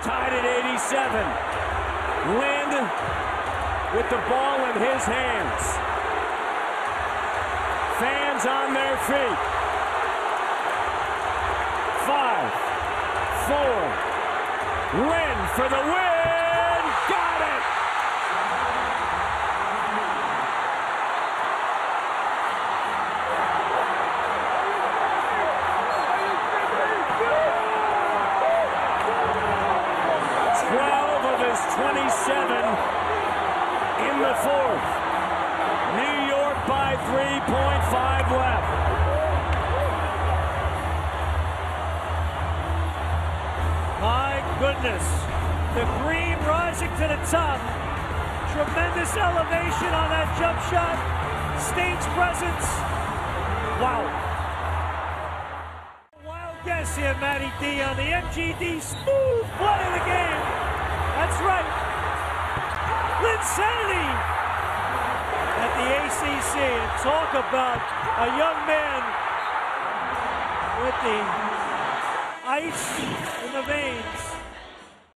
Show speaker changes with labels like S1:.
S1: tied at 87. Lind with the ball in his hands. Fans on their feet. 5, 4. Lind for the win. Got it. Of his 27 in the fourth. New York by 3.5 left. My goodness. The Green rising to the top. Tremendous elevation on that jump shot. Stage presence. Wow. Wild guess here, Matty D, on the MGD smooth play of the game. That's right. Linsanity at the ACC. And talk about a young man with the ice in the veins.